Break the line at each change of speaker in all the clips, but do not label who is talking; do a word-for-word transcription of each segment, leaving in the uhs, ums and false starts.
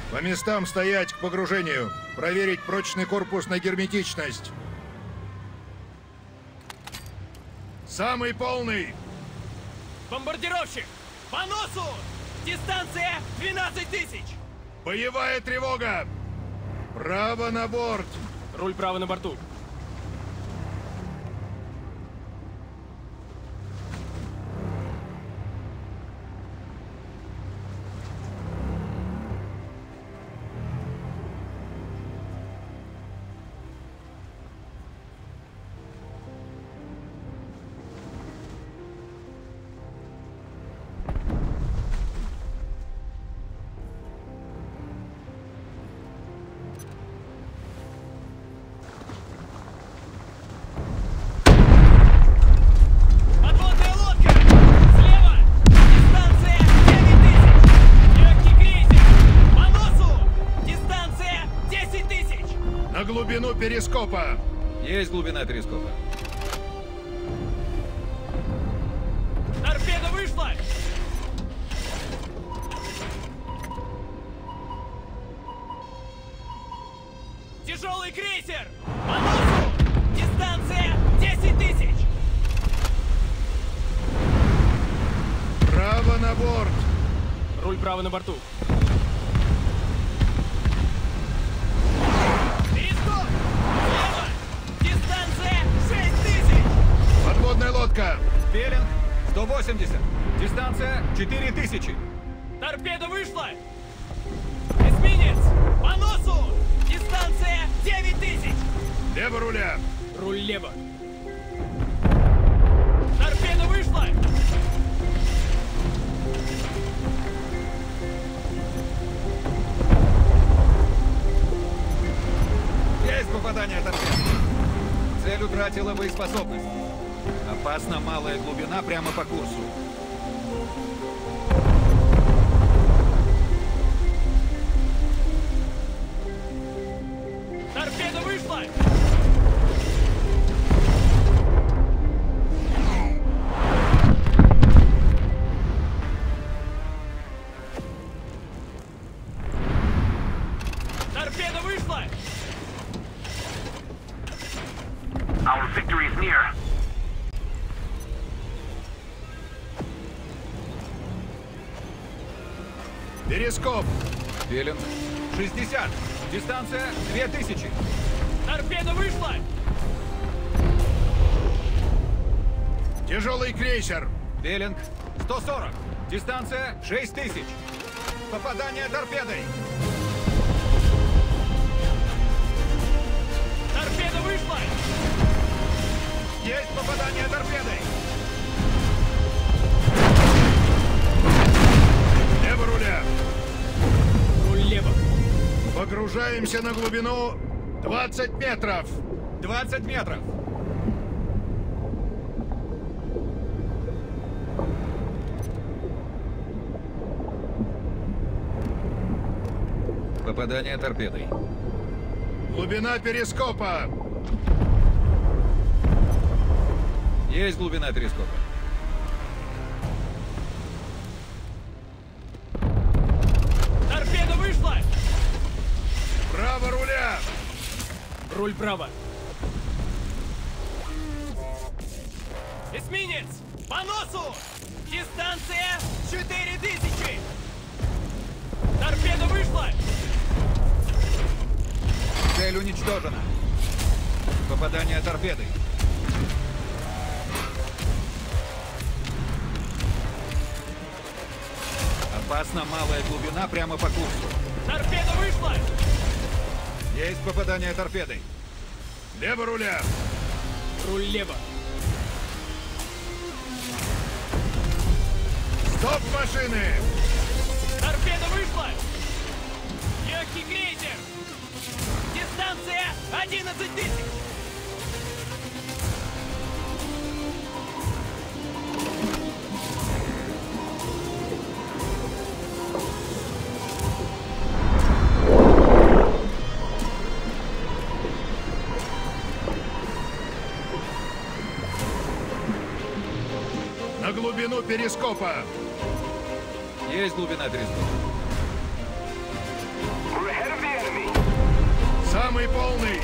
По местам стоять к погружению. Проверить прочный корпус на герметичность. Самый полный!
Бомбардировщик! По носу! Дистанция двенадцать тысяч!
Боевая тревога! Право на борт!
Руль право на борту.
Глубину перископа.
Есть глубина перископа.
Торпеда вышла! Тяжелый крейсер! По носу! Дистанция десять тысяч!
Право на борт.
Руль право на борту.
Лодка!
Белинг, сто восемьдесят. Дистанция четыре тысячи.
Торпеда вышла! Эсминец! По носу! Дистанция девять тысяч!
Лево руля!
Руль лево. Торпеда вышла!
Есть попадание торпеды. Цель утратила боеспособность. Опасна малая глубина прямо по курсу.
Торпеда вышла! Торпеда вышла!
Our victory is near.
Перископ!
Белинг, шестьдесят. Дистанция две тысячи.
Торпеда вышла!
Тяжелый крейсер!
Белинг, сто сорок. Дистанция шесть тысяч. Попадание торпедой.
Торпеда вышла!
Есть попадание торпедой.
Лево руля!
Руль лево.
Погружаемся на глубину двадцать метров!
двадцать метров. Попадание торпедой.
Глубина перископа!
Есть глубина перископа.
Торпеда вышла!
Право руля!
Руль право. Эсминец! По носу! Дистанция четыре тысячи! Торпеда вышла!
Цель уничтожена. Попадание торпедой. Опасна малая глубина прямо по курсу.
Торпеда вышла!
Есть попадание торпедой.
Лево руля!
Руль лево.
Стоп машины!
Торпеда вышла! Легкий крейсер! Дистанция одиннадцать тысяч!
На глубину перископа!
Есть глубина перископа.
We're ahead of the enemy.
Самый полный!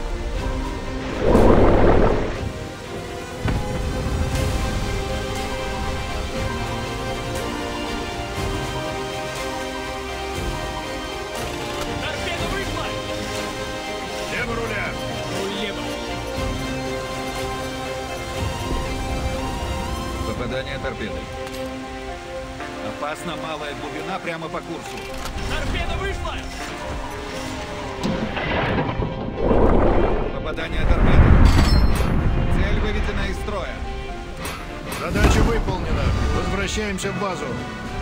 Торпеда вышла!
Лево руля!
Руль лево!
Попадание торпедой. Опасно малая глубина прямо по курсу.
Торпеда вышла!
Попадание торпеды. Цель выведена из строя.
Задача выполнена. Возвращаемся в базу.